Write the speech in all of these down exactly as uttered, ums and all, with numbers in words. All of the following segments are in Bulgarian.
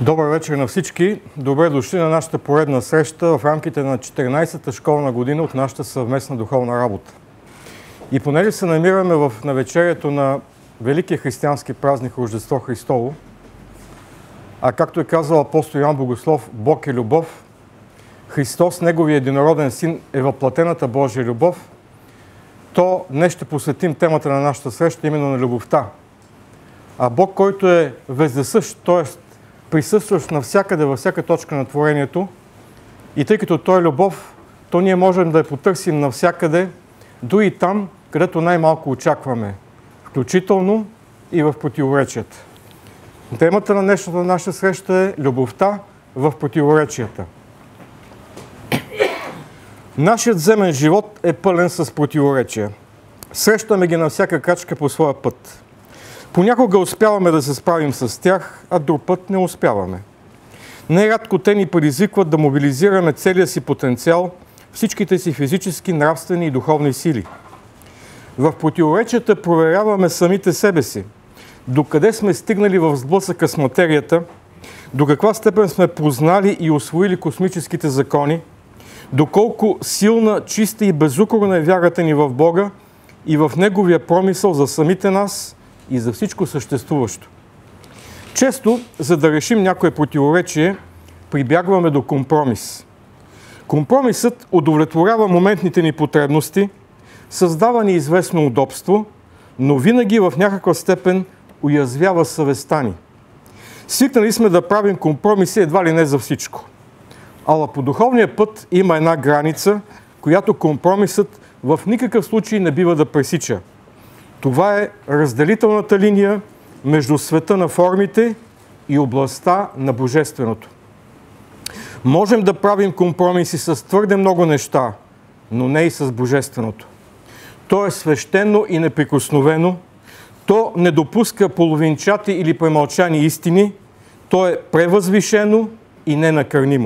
Добър вечер на всички! Добре дошли на нашата поредна среща в рамките на четиринайсета школна година от нашата съвместна духовна работа. И понеже се намираме в навечерието на великия християнски празник Рождество Христово, а както е казал апостол Йоан Богослов, Бог е любов, Христос, Неговия единороден Син, е въплатената Божия любов, то днес ще посветим темата на нашата среща именно на любовта. А Бог, който е вездесъщ, т.е. присъстващ навсякъде, във всяка точка на творението, и тъй като Той е любов, то ние можем да я потърсим навсякъде, дори и там, където най-малко очакваме, включително и в противоречията. Темата на днешната наша среща е любовта в противоречията. Нашият земен живот е пълен с противоречия. Срещаме ги на всяка крачка по своя път. Понякога успяваме да се справим с тях, а друг път не успяваме. Най-рядко те ни предизвикват да мобилизираме целия си потенциал, всичките си физически, нравствени и духовни сили. В противоречията проверяваме самите себе си. Докъде сме стигнали в сблъсъка с материята, до каква степен сме познали и усвоили космическите закони, доколко силна, чиста и безукорна е вярата ни в Бога и в Неговия промисъл за самите нас и за всичко съществуващо. Често, за да решим някое противоречие, прибягваме до компромис. Компромисът удовлетворява моментните ни потребности, създава ни известно удобство, но винаги в някаква степен уязвява съвестта ни. Свикнали сме да правим компромиси едва ли не за всичко. Ала по духовния път има една граница, която компромисът в никакъв случай не бива да пресича. Това е разделителната линия между света на формите и областта на божественото. Можем да правим компромиси с твърде много неща, но не и с божественото. То е свещено и неприкосновено, то не допуска половинчати или премълчани истини, то е превъзвишено и ненакърнимо.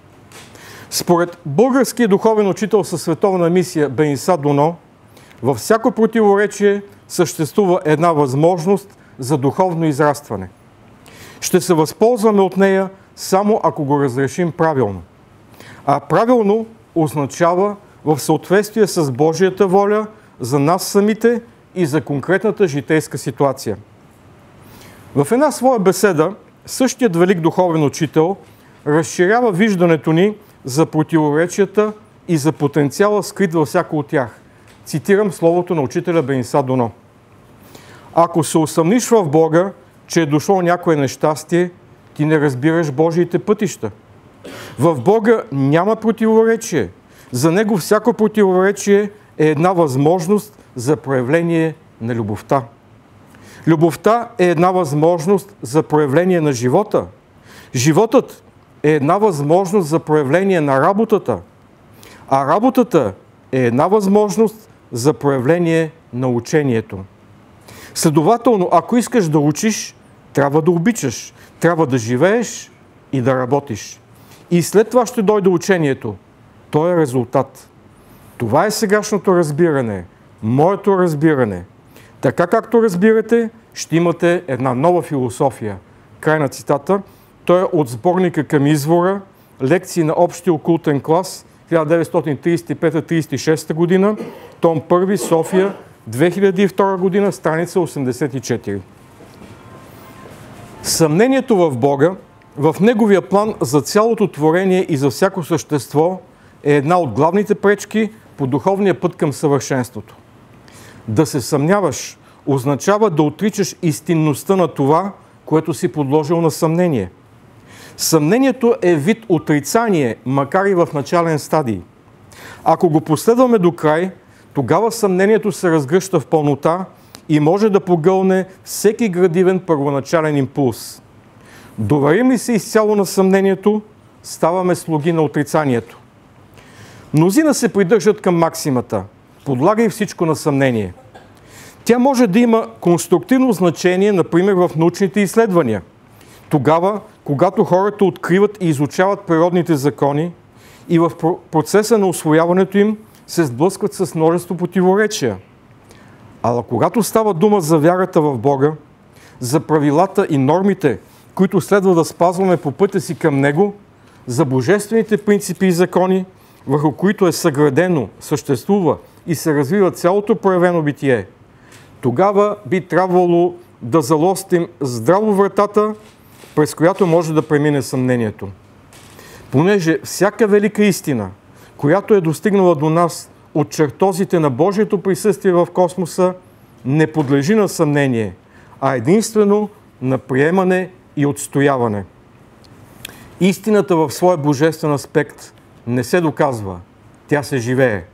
Според българския духовен учител със световна мисия Бениса Доно, във всяко противоречие съществува една възможност за духовно израстване. Ще се възползваме от нея само ако го разрешим правилно. А правилно означава в съответствие с Божията воля за нас самите и за конкретната житейска ситуация. В една своя беседа същият велик духовен учител разширява виждането ни за противоречията и за потенциала скрит във всяко от тях. Цитирам словото на учителя Бениса Доно. Ако се усъмниш в Бога, че е дошло някое нещастие, ти не разбираш Божиите пътища. В Бога няма противоречие. За Него всяко противоречие е една възможност за проявление на любовта. Любовта е една възможност за проявление на живота. Животът е една възможност за проявление на работата. А работата е една възможност за проявление на учението. Следователно, ако искаш да учиш, трябва да обичаш, трябва да живееш и да работиш. И след това ще дойде учението. То е резултат. Това е сегашното разбиране, моето разбиране. Така както разбирате, ще имате една нова философия. Край на цитата. Той е от сборника Към извора, лекции на общия окултен клас, хиляда деветстотин тридесет и пета - тридесет и шеста година, том първи, София, две хиляди и втора година, страница осемдесет и четири. Съмнението в Бога, в Неговия план за цялото творение и за всяко същество е една от главните пречки по духовния път към съвършенството. Да се съмняваш означава да отричаш истинността на това, което си подложил на съмнение. Съмнението е вид отрицание, макар и в начален стадий. Ако го последваме до край, тогава съмнението се разгръща в пълнота и може да погълне всеки градивен първоначален импулс. Доверим ли се изцяло на съмнението, ставаме слуги на отрицанието. Мнозина се придържат към максимата «Подлагай всичко на съмнение». Тя може да има конструктивно значение, например в научните изследвания. Тогава, когато хората откриват и изучават природните закони и в процеса на усвояването им се сблъскват с множество противоречия. Ала когато става дума за вярата в Бога, за правилата и нормите, които следва да спазваме по пътя си към Него, за божествените принципи и закони, върху които е съградено, съществува и се развива цялото проявено битие, тогава би трябвало да залостим здраво вратата, през която може да премине съмнението. Понеже всяка велика истина, която е достигнала до нас от чертозите на Божието присъствие в космоса, не подлежи на съмнение, а единствено на приемане и отстояване. Истината в своя божествен аспект не се доказва, тя се живее.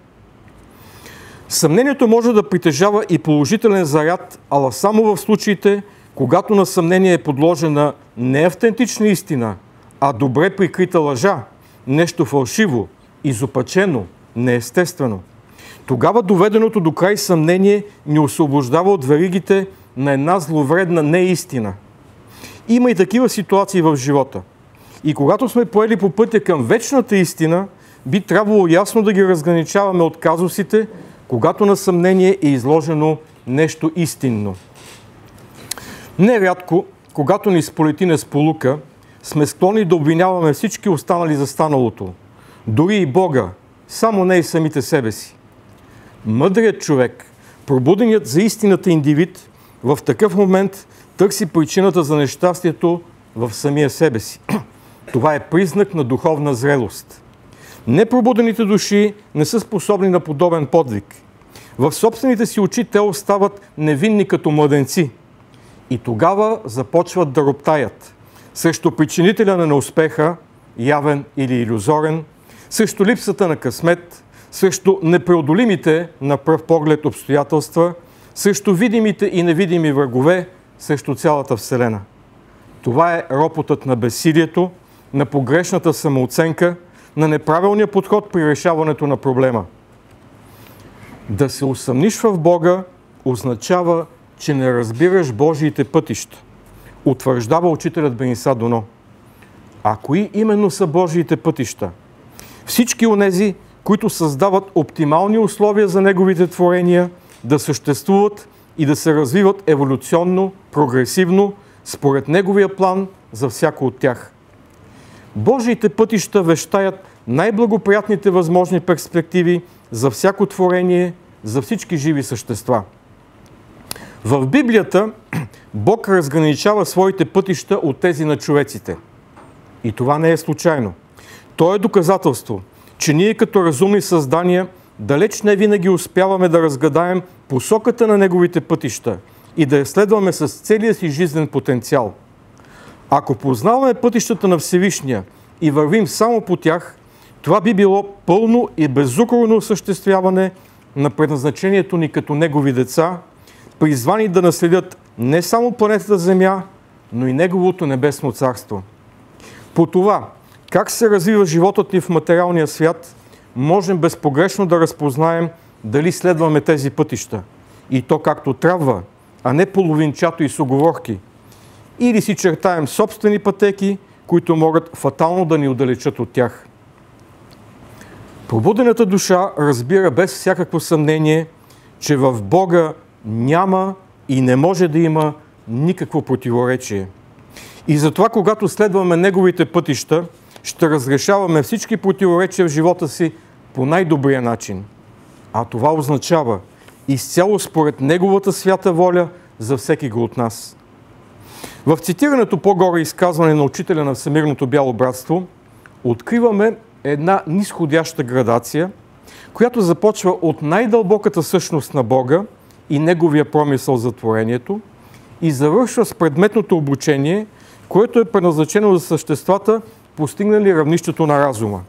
Съмнението може да притежава и положителен заряд, ала само в случаите, когато на съмнение е подложена не автентична истина, а добре прикрита лъжа, нещо фалшиво, изопачено, неестествено. Тогава доведеното до край съмнение ни освобождава от веригите на една зловредна неистина. Има и такива ситуации в живота. И когато сме поели по пътя към вечната истина, би трябвало ясно да ги разграничаваме от казусите, когато на съмнение е изложено нещо истинно. Нерядко, когато ни сполети несполука, сме склонни да обвиняваме всички останали за станалото, дори и Бога, само не и самите себе си. Мъдрият човек, пробуденият за истината индивид, в такъв момент търси причината за нещастието в самия себе си. Това е признак на духовна зрелост. Непробудените души не са способни на подобен подвиг. В собствените си очи те остават невинни като младенци. И тогава започват да роптаят срещу причинителя на неуспеха, явен или илюзорен, срещу липсата на късмет, срещу непреодолимите на пръв поглед обстоятелства, срещу видимите и невидими врагове, срещу цялата Вселена. Това е ропотът на безсилието, на погрешната самооценка, на неправилния подход при решаването на проблема. Да се усъмниш в Бога означава, че не разбираш Божиите пътища, утвърждава учителят Бениса Доно. А кои именно са Божиите пътища? Всички онези, които създават оптимални условия за Неговите творения да съществуват и да се развиват еволюционно, прогресивно, според Неговия план за всяко от тях. Божиите пътища вещаят най-благоприятните възможни перспективи за всяко творение, за всички живи същества. В Библията Бог разграничава своите пътища от тези на човеците. И това не е случайно. То е доказателство, че ние като разумни създания далеч не винаги успяваме да разгадаем посоката на Неговите пътища и да я следваме с целия си жизнен потенциал. Ако познаваме пътищата на Всевишния и вървим само по тях, това би било пълно и безукорно осъществяване на предназначението ни като Негови деца, призвани да наследят не само планетата Земя, но и Неговото небесно царство. По това, как се развива животът ни в материалния свят, можем безпогрешно да разпознаем дали следваме тези пътища. И то както трябва, а не половинчато и с уговорки. Или си чертаем собствени пътеки, които могат фатално да ни отдалечат от тях. Пробудената душа разбира без всякакво съмнение, че в Бога няма и не може да има никакво противоречие. И затова, когато следваме Неговите пътища, ще разрешаваме всички противоречия в живота си по най-добрия начин. А това означава изцяло според Неговата свята воля за всеки го от нас. В цитираното по-горе изказване на учителя на Всемирното бяло братство откриваме една низходяща градация, която започва от най-дълбоката същност на Бога и Неговия промисъл за творението и завършва с предметното обучение, което е предназначено за съществата, постигнали равнището на разума.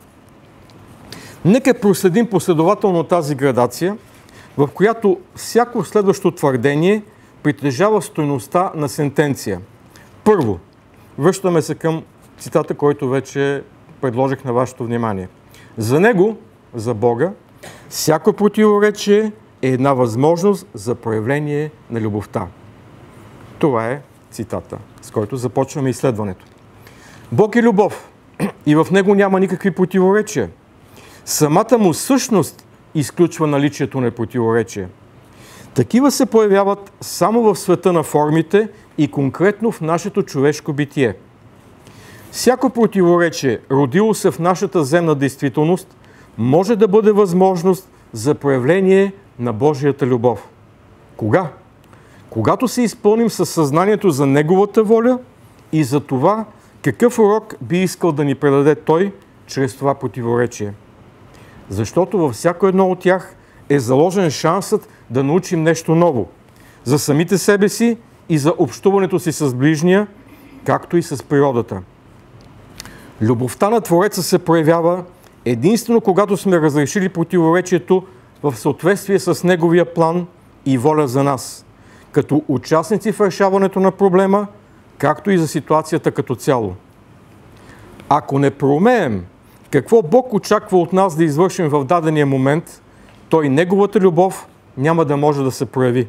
Нека проследим последователно тази градация, в която всяко следващо твърдение притежава стойността на сентенция. Първо, връщаме се към цитата, който вече предложих на вашето внимание. За Него, за Бога, всяко противоречие е една възможност за проявление на любовта. Това е цитата, с който започваме изследването. Бог е любов и в Него няма никакви противоречия. Самата му същност изключва наличието на противоречия. Такива се появяват само в света на формите и конкретно в нашето човешко битие. Всяко противоречие, родило се в нашата земна действителност, може да бъде възможност за проявление на Божията любов. Кога? Когато се изпълним със съзнанието за Неговата воля и за това какъв урок би искал да ни предаде Той чрез това противоречие. Защото във всяко едно от тях е заложен шансът да научим нещо ново за самите себе си и за общуването си с ближния, както и с природата. Любовта на Твореца се проявява единствено когато сме разрешили противоречието в съответствие с Неговия план и воля за нас, като участници в решаването на проблема, както и за ситуацията като цяло. Ако не проумеем какво Бог очаква от нас да извършим в дадения момент, то и Неговата любов няма да може да се прояви.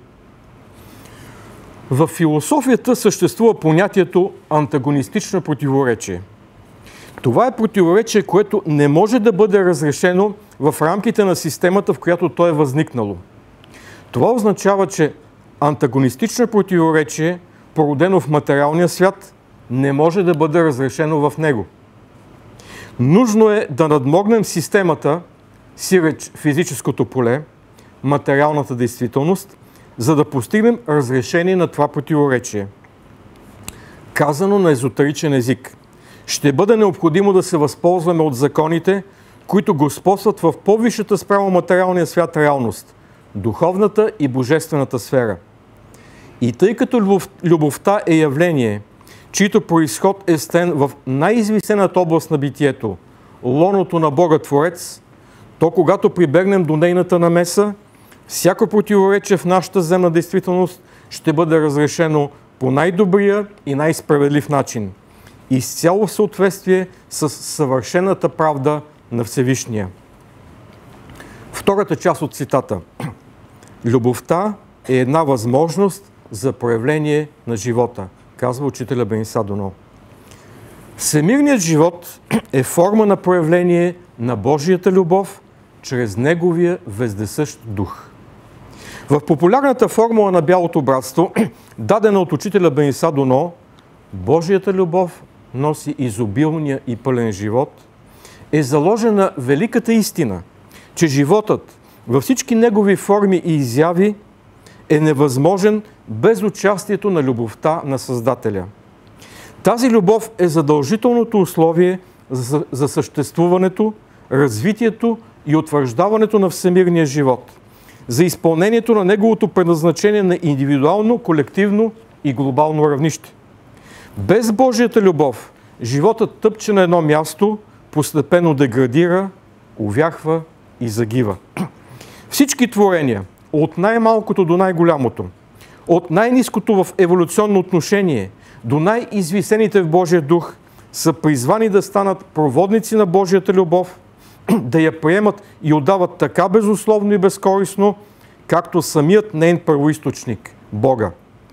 В философията съществува понятието антагонистично противоречие. Това е противоречие, което не може да бъде разрешено в рамките на системата, в която то е възникнало. Това означава, че антагонистично противоречие, породено в материалния свят, не може да бъде разрешено в него. Нужно е да надмогнем системата, сиреч физическото поле, материалната действителност, за да постигнем разрешение на това противоречие. Казано на езотеричен език, ще бъде необходимо да се възползваме от законите, които господстват в по-висшата спрямо материалния свят реалност, духовната и божествената сфера. И тъй като любов, любовта е явление, чието произход е стен в най-извисената област на битието, лоното на Бога Творец, то когато прибегнем до нейната намеса, всяко противоречие в нашата земна действителност ще бъде разрешено по най-добрия и най-справедлив начин, изцяло в съответствие с съвършената правда на Всевишния. Втората част от цитата. Любовта е една възможност за проявление на живота, казва учителя Бениса Доно. Всемирният живот е форма на проявление на Божията любов чрез Неговия вездесъщ дух. В популярната формула на Бялото братство, дадена от учителя Бениса Доно, Божията любов носи изобилния и пълен живот, е заложена великата истина, че животът във всички негови форми и изяви е невъзможен без участието на любовта на Създателя. Тази любов е задължителното условие за, за съществуването, развитието и утвърждаването на всемирния живот, за изпълнението на неговото предназначение на индивидуално, колективно и глобално равнище. Без Божията любов животът тъпче на едно място, постепенно деградира, увяхва и загива. Всички творения, от най-малкото до най-голямото, от най-ниското в еволюционно отношение до най-извисените в Божия дух, са призвани да станат проводници на Божията любов, да я приемат и отдават така безусловно и безкорисно, както самият нейн първоизточник – Бога.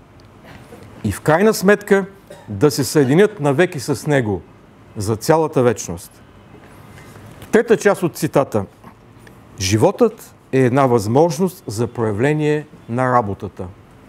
И в крайна сметка да се съединят навеки с Него за цялата вечност. Трета част от цитата. Животът е една възможност за проявление на работата.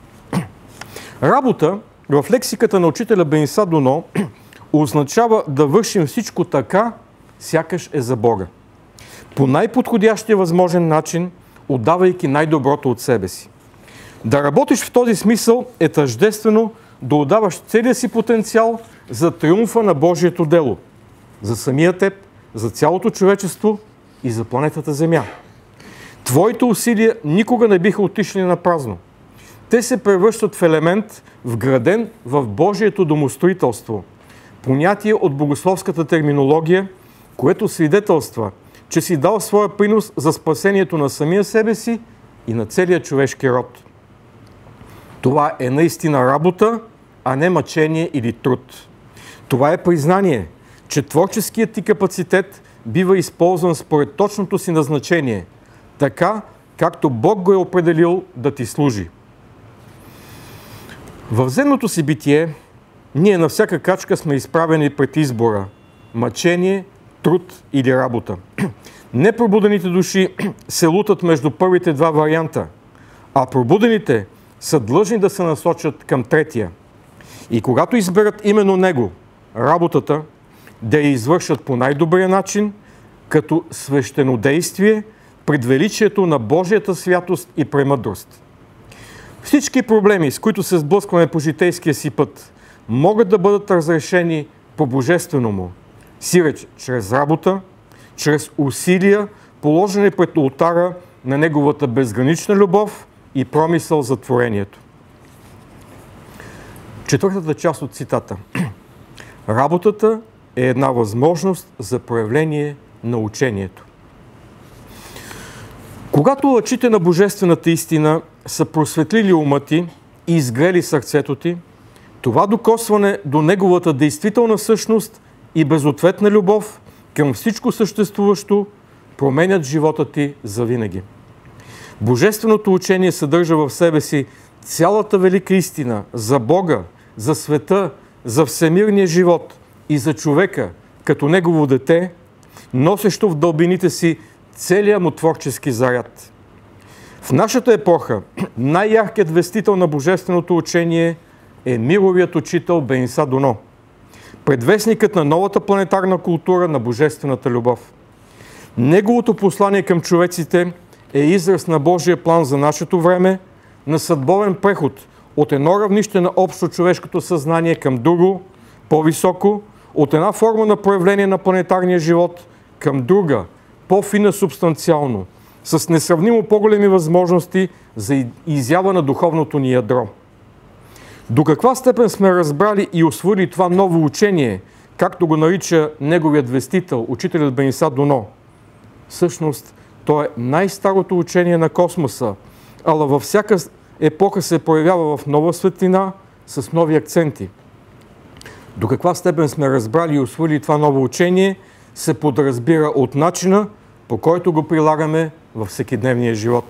Работа в лексиката на учителя Бениса Доно означава да вършим всичко така, сякаш е за Бога. По най-подходящия възможен начин, отдавайки най-доброто от себе си. Да работиш в този смисъл е тъждествено да отдаваш целия си потенциал за триумфа на Божието дело, за самия теб, за цялото човечество и за планетата Земя. Твоите усилия никога не биха отишли на празно. Те се превръщат в елемент, вграден в Божието домостроителство, понятие от богословската терминология, което свидетелства, че си дал своя принос за спасението на самия себе си и на целия човешки род. Това е наистина работа, а не мъчение или труд. Това е признание, че творческият ти капацитет бива използван според точното си назначение, така както Бог го е определил да ти служи. В земното си битие ние на всяка крачка сме изправени пред избора – мъчение, труд или работа. Непробудените души се лутат между първите два варианта, а пробудените са длъжни да се насочат към третия. И когато изберат именно него, работата, да я извършат по най-добрия начин, като свещенодействие пред величието на Божията святост и премъдрост. Всички проблеми, с които се сблъскваме по житейския си път, могат да бъдат разрешени по божествено му, сиреч чрез работа, чрез усилия, положени пред олтара на неговата безгранична любов и промисъл за творението. Четвъртата част от цитата. Работата е една възможност за проявление на учението. Когато лъчите на божествената истина са просветлили ума ти и изгрели сърцето ти, това докосване до неговата действителна същност и безответна любов към всичко съществуващо променят живота ти завинаги. Божественото учение съдържа в себе си цялата велика истина за Бога, за света, за всемирния живот и за човека, като негово дете, носещо в дълбините си целия му творчески заряд. В нашата епоха най-яркият вестител на божественото учение е мировият учител Бениса Доно, предвестникът на новата планетарна култура на божествената любов. Неговото послание към човеците е израз на Божия план за нашето време, на съдбовен преход от едно равнище на общо човешкото съзнание към друго, по-високо, от една форма на проявление на планетарния живот към друга, по-фина субстанциално, с несравнимо по-големи възможности за изява на духовното ни ядро. До каква степен сме разбрали и усвоили това ново учение, както го нарича неговият вестител, учителят Бениса Доно? Всъщност, то е най-старото учение на космоса, ала във всяка епоха се проявява в нова светлина, с нови акценти. До каква степен сме разбрали и усвоили това ново учение, се подразбира от начина, по който го прилагаме във всекидневния живот.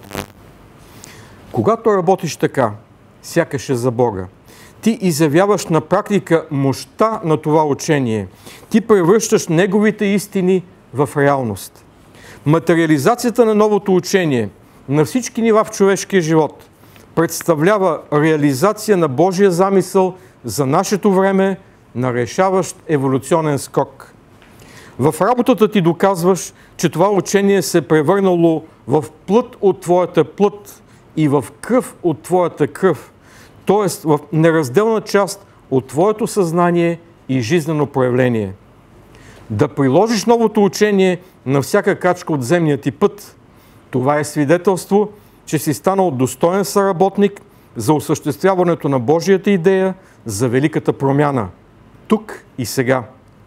Когато работиш така, сякаш е за Бога, ти изявяваш на практика мощта на това учение. Ти превръщаш неговите истини в реалност. Материализацията на новото учение на всички нива в човешкия живот представлява реализация на Божия замисъл за нашето време на решаващ еволюционен скок. В работата ти доказваш, че това учение се е превърнало в плът от твоята плът и в кръв от твоята кръв, т.е. в неразделна част от твоето съзнание и жизнено проявление. Да приложиш новото учение на всяка крачка от земния ти път, това е свидетелство, че си станал достоен съработник за осъществяването на Божията идея за великата промяна. Тук и сега.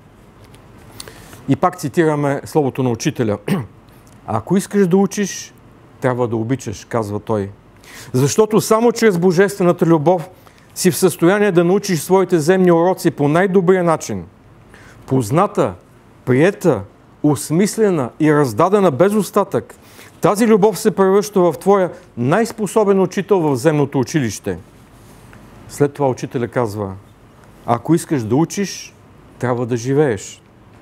И пак цитираме словото на учителя. Ако искаш да учиш, трябва да обичаш, казва той. Защото само чрез божествената любов си в състояние да научиш своите земни уроци по най-добрия начин. Позната, приета, осмислена и раздадена без остатък, тази любов се превръща в твоя най-способен учител в земното училище. След това учителя казва, ако искаш да учиш, трябва да живееш.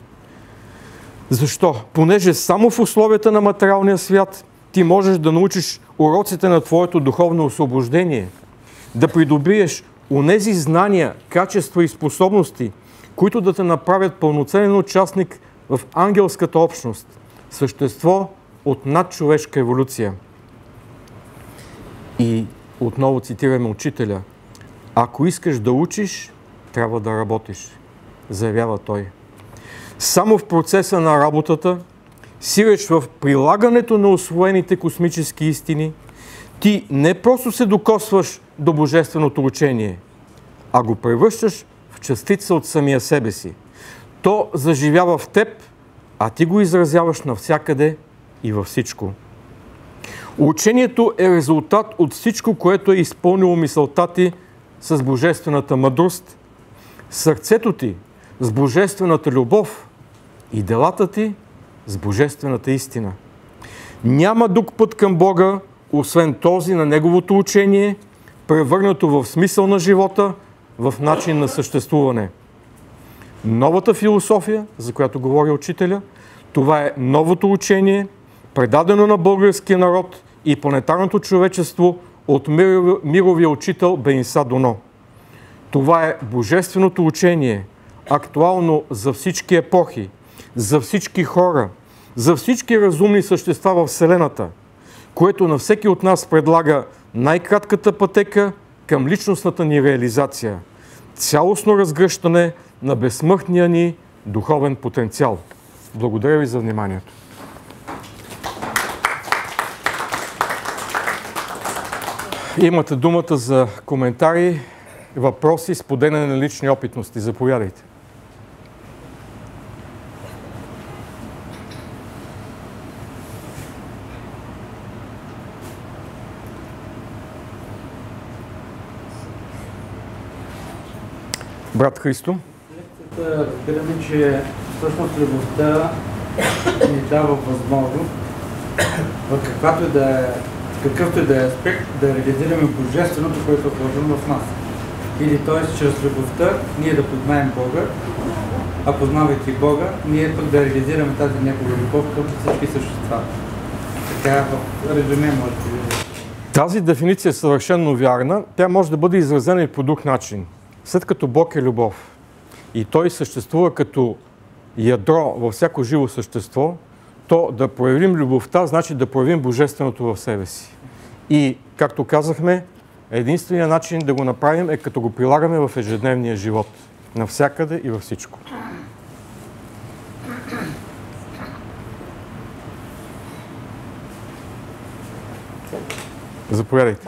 Защо? Понеже само в условията на материалния свят ти можеш да научиш уроците на твоето духовно освобождение, да придобиеш онези знания, качества и способности, които да те направят пълноценен участник в ангелската общност, същество от надчовешка еволюция. И отново цитираме учителя. Ако искаш да учиш, трябва да работиш, заявява той. Само в процеса на работата, сиреч в прилагането на усвоените космически истини, ти не просто се докосваш до божественото учение, а го превръщаш в частица от самия себе си. То заживява в теб, а ти го изразяваш навсякъде и във всичко. Учението е резултат от всичко, което е изпълнило мисълта ти с божествената мъдрост, сърцето ти с божествената любов и делата ти с божествената истина. Няма друг път към Бога, освен този на Неговото учение, превърнато в смисъл на живота, в начин на съществуване. Новата философия, за която говори учителя, това е новото учение, предадено на българския народ и планетарното човечество от мировия учител Бениса Доно. Това е божественото учение, актуално за всички епохи, за всички хора, за всички разумни същества в Вселената, което на всеки от нас предлага най-кратката пътека към личностната ни реализация, цялостно разгръщане на безсмъртния ни духовен потенциал. Благодаря ви за вниманието. Имате думата за коментари, въпроси, споделяне на лични опитности. Заповядайте. Брат Христо. Разбираме, че всъщност любовта ни дава възможност в каквато да е, какъвто и да е аспект да реализираме божественото, което е вложено в нас. Или т.е. чрез любовта ние да познаем Бога, а познавайки Бога, ние пък да реализираме тази Негова любов към всички същества. Така в резюме може да. Тази дефиниция е съвършенно вярна. Тя може да бъде изразена и по друг начин. След като Бог е любов и Той съществува като ядро във всяко живо същество, то да проявим любовта, значи да проявим божественото в себе си. И, както казахме, единственият начин да го направим е като го прилагаме в ежедневния живот. Навсякъде и във всичко. Заповядайте.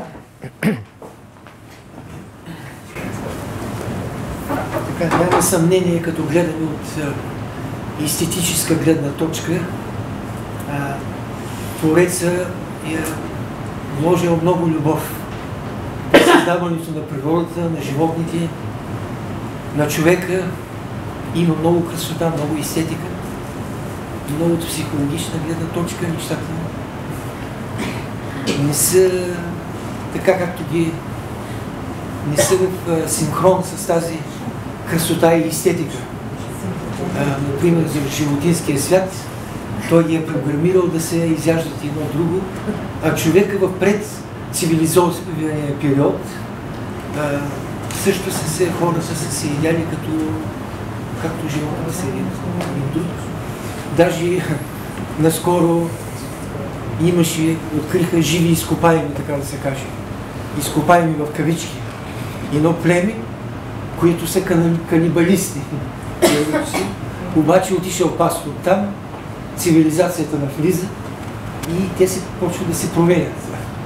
Така, няма съмнение, като гледаме от а, естетическа гледна точка, а, Твореца е вложил много любов в създаването на природата, на животните, на човека. Има много красота, много естетика, много от психологична гледна точка нещата не са така, както ги не са в синхрон с тази красота и естетика. А, например, за животинския свят, той ги е програмирал да се изяждат едно друго, а човека в предцивилизования период а, също са се, хора са се яли като както животните се ядат. Даже наскоро имаше, откриха живи изкопаеми, така да се каже. Изкопаеми в кавички. Едно племе, които са канибалисти. Обаче отишъл пастор там, цивилизацията навлиза и те се почват да се променят.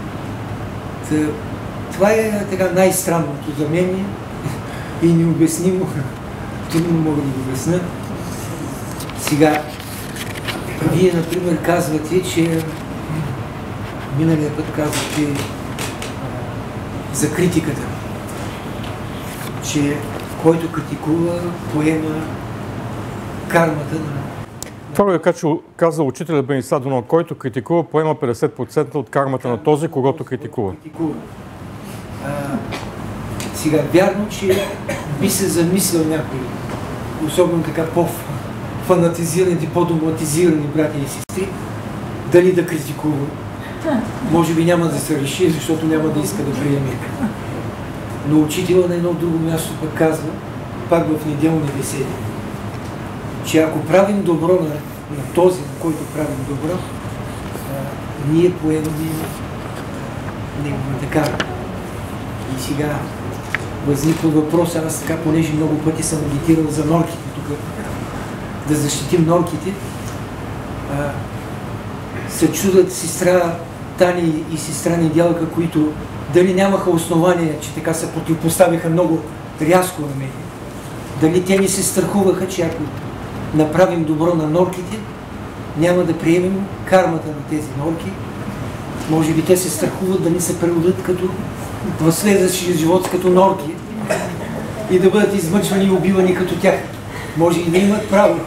Това е така най-странното за мен и необяснимо. Трудно мога да го обясня. Сега, вие, например, казвате, че миналия път казвате за критиката, че който критикува, поема кармата на... Това е каза учителя Бенислав Донов, който критикува, поема петдесет процента от кармата на този, когато критикува. А, сега, вярно, че би се замислил някой, особено така по-фанатизирани, по-доматизирани брати и сестри, дали да критикува. Може би няма да се реши, защото няма да иска да приеме. Но учителя на едно друго място пък казва, пак в неделни беседи, че ако правим добро на, на този, на който правим добро, а, ние поемаме неговата карма. И сега възниква въпрос, аз така, понеже много пъти съм агитирал за норките тук, да защитим норките, а, се чудат сестра Тани и сестра Недялка, които дали нямаха основания, че така се противопоставиха много рязко на мен. Дали те ни се страхуваха, че ако направим добро на норките, няма да приемем кармата на тези норки. Може би те се страхуват да ни се преводят като в следващия живот като норки и да бъдат измъчвани и убивани като тях. Може и да имат право.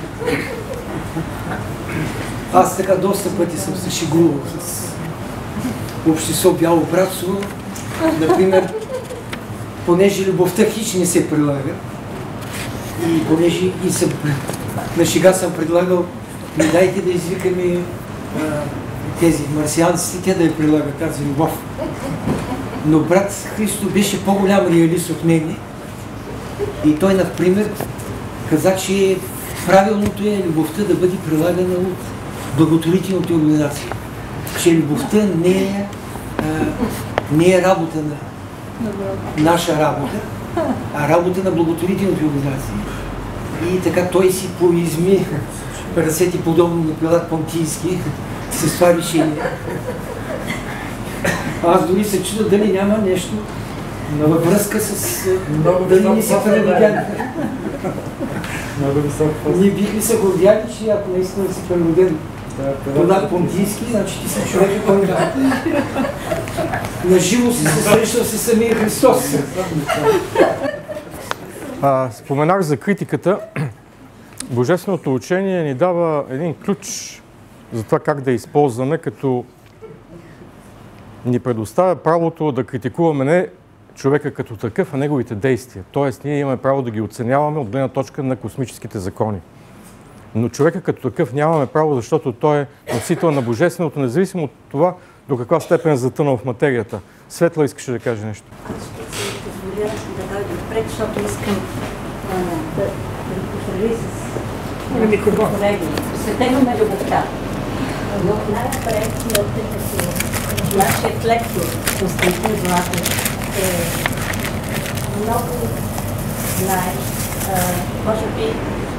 Аз така доста пъти съм се шегувал с общество бяло братство. Например, понеже любовта хич не се прилага и понеже и съм, на шега съм предлагал, не дайте да извикаме а, тези марсианци, те да я прилагат тази любов. Но брат Христо беше по-голям реалист от мен и той, например, каза, че правилното е любовта да бъде прилагана от благотворителните организации. Че любовта не е, а, не е работа на наша работа, а работа на благотворителните организации. И така той си поизми ръцете подобно на Пилат Понтийски с това решение. Аз дори се чудя дали няма нещо във връзка с... дали не си преведяли. Ние бихме се гордяли, че ако наистина си преведен Пилат Понтийски, значи ти си човек, който наживо си се срещал с самия Христос. А, споменах за критиката. Божественото учение ни дава един ключ за това как да използваме, като ни предоставя правото да критикуваме не човека като такъв, а неговите действия. Тоест, ние имаме право да ги оценяваме от гледна точка на космическите закони. Но човека като такъв нямаме право, защото той е носител на Божественото, независимо от това до каква степен е затънал в материята. Светла, искаше да каже нещо. Аз ще си позволя да дойда отпред, защото искам а, да ви поздравя с колеги. Посветено на любовта. Но най-напред, тъй като нашият лектор Константин Златев е много знае, може би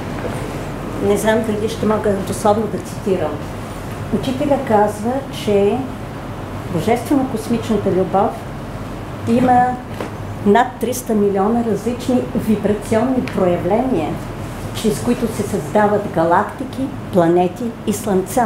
не знам дали ще мога дословно да цитирам. Учителя казва, че божествено-космичната любов има над триста милиона различни вибрационни проявления, чрез които се създават галактики, планети и слънца.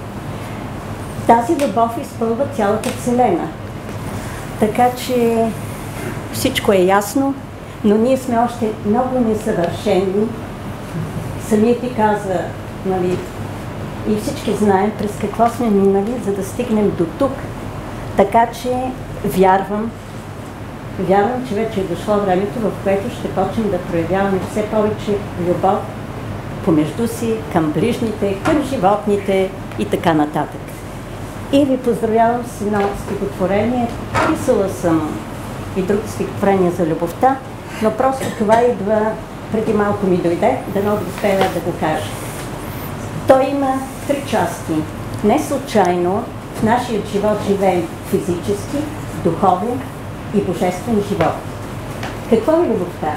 Тази любов изпълва цялата Вселена. Така че всичко е ясно, но ние сме още много несъвършени. Самият ти каза, нали, и всички знаем през какво сме минали, за да стигнем до тук. Така че вярвам, вярвам, че вече е дошло времето, в което ще почнем да проявяваме все повече любов помежду си, към ближните, към животните и така нататък. И ви поздравявам с едно стихотворение. Писала съм и други стихотворения за любовта, но просто това идва, преди малко ми дойде, дано да успея да го кажа. Той има три части. Не случайно в нашия живот живеем физически, духовен и божествен живот. Какво е любовта?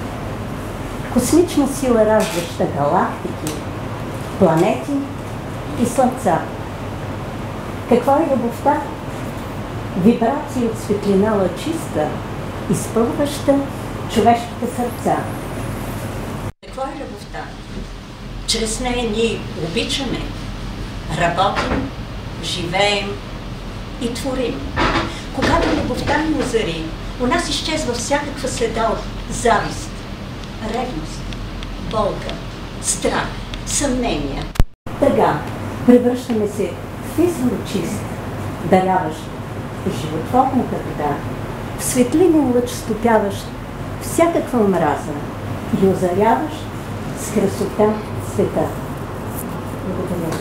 Космична сила, раждаща галактики, планети и слънца. Какво е любовта? Вибрации от светлина лъчиста, изпълваща човешките сърца. Какво е любовта? Чрез нея ние обичаме, работим, живеем и творим. Когато любовта ни озари, у нас изчезва всякаква следа от завист, ревност, болка, страх, съмнения. Тъга превръщаме се в извор чист, даряващ животворната вода, в светлинен лъч стопяващ всякаква омраза и озаряващ с красота света. Благодаря.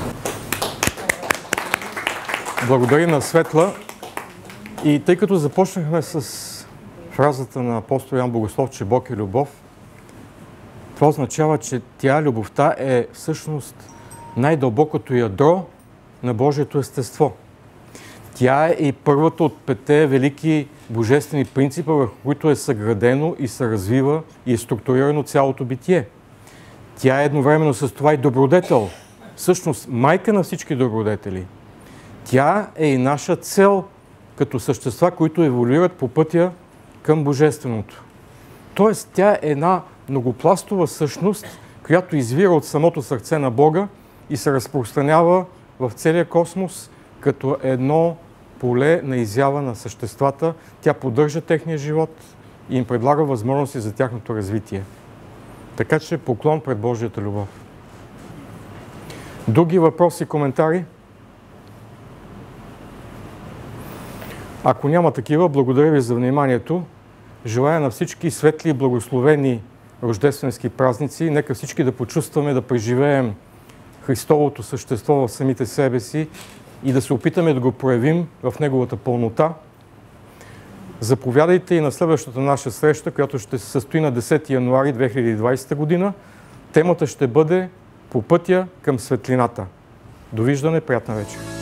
Благодаря на Светла. И тъй като започнахме с фразата на апостол Ян Богослов, че Бог е любов, това означава, че тя, любовта, е всъщност най-дълбокото ядро на Божието естество. Тя е и първата от петте велики божествени принципа, върху които е съградено и се развива и е структурирано цялото битие. Тя е едновременно с това и добродетел, всъщност майка на всички добродетели. Тя е и наша цел като същества, които еволюират по пътя към Божественото. Тоест, тя е една многопластова същност, която извира от самото сърце на Бога и се разпространява в целия космос като едно поле на изява на съществата. Тя поддържа техния живот и им предлага възможности за тяхното развитие. Така че поклон пред Божията любов. Други въпроси, коментари? Ако няма такива, благодаря ви за вниманието. Желая на всички светли и благословени рождественски празници. Нека всички да почувстваме, да преживеем Христовото същество в самите себе си и да се опитаме да го проявим в неговата пълнота. Заповядайте и на следващата наша среща, която ще се състои на десети януари две хиляди и двадесета година, Темата ще бъде по пътя към светлината. Довиждане, приятна вечер!